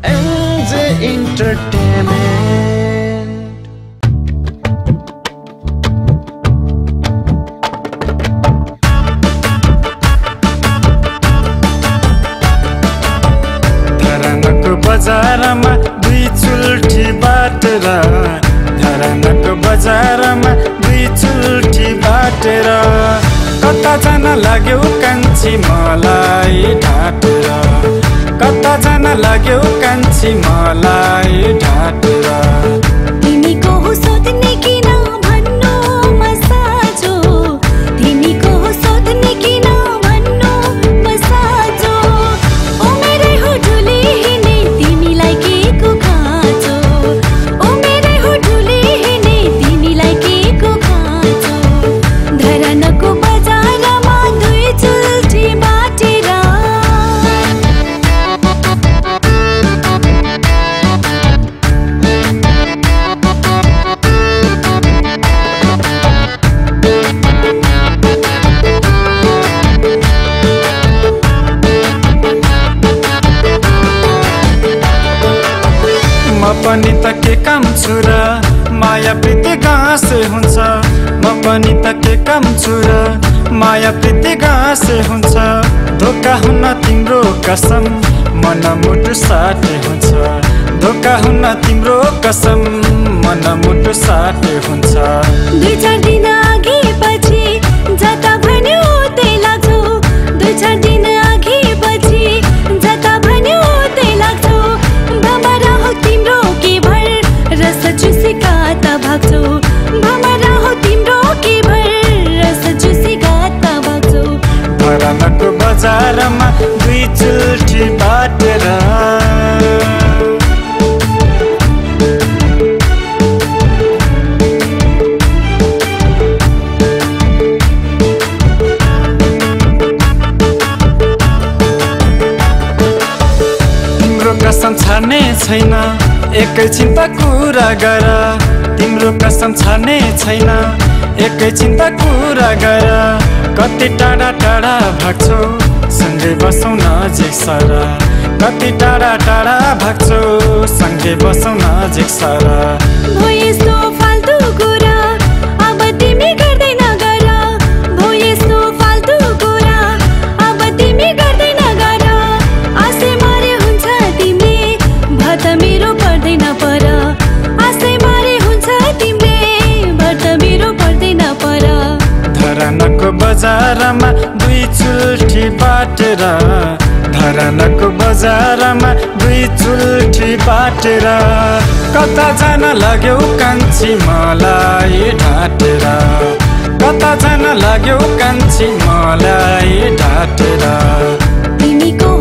एनजे इन्टरटेनमेन्ट। धरानको बजारमा दुई चुल्ठी बाटेर, धरानको बजारमा दुई चुल्ठी बाटेर, कता जान लाग्यो कान्छी मलाई ढाँटेर, कता जान लाग्यो कान्छी मलाई ढाँटेर। तिमीको हो सोध्ने किन भन्नु म साँचो, तिमीको हो सोध्ने किन भन्नु म साँचो, ओ मेरै हो ढुली हिँड्ने तिमीलाई के को खाँचो, ओ मेरै हो ढुली हिँड्ने तिमीलाई के को खाँचो। धरानको बजारमा दुई चुल्ठी बाटेर, म पनि त के काम छु र, माया प्रीति गाँसे हुन्छ, म पनि त के काम छु र, माया प्रीति गाँसे हुन्छ। धोका हुन तिम्रो कसम मन मुटु साटे हुन्छ, धोका हुन तिम्रो कसम मन मुटु साटे हुन्छ। दुई चार दिन अघि पछि जता भन्यो त्यही लाग्छौ, दुई चार दिन अघि पछि जता भन्यो त्यही लाग्छौ। भमरा हो तिम्रो के भर रस चुसेका त भाग्छौ, भमरा हो तिम्रो के भर रस चुसेका त भाग्छौ। धरानको बजारमा दुई चुल्ठी बाटेर, तिम्रो कसम छाड्ने छैन एकैछिन त कुरा गर, तिम्रो कसम छाड्ने छैन एकैछिन त कुरा गर। कति टाढा टाढा भाग्छौ सँगै बसौँ नजिक सारा, कति टाढा टाढा भाग्छौ सँगै बसौँ नजिक सारा। भो यस्तो फाल्तु कुरा अब तिमी गर्दैन गर, भो यस्तो फाल्तु कुरा अब तिमी गर्दैन गर। आशै मारे हुन्छ तिमीले भत मेरो पर्दैन पर, आशै मारे हुन्छ तिमीले भत मेरो पर्दैन पर। धरानको बजारमा दुई चुल्ठी बाटेर, धरानको बजारमा दुई चुल्ठी बाटेर, कता जान लाग्यो कान्छी मलाई ढाँटेर, कता जान लाग्यो कान्छी मलाई ढाँटेर। तिमीको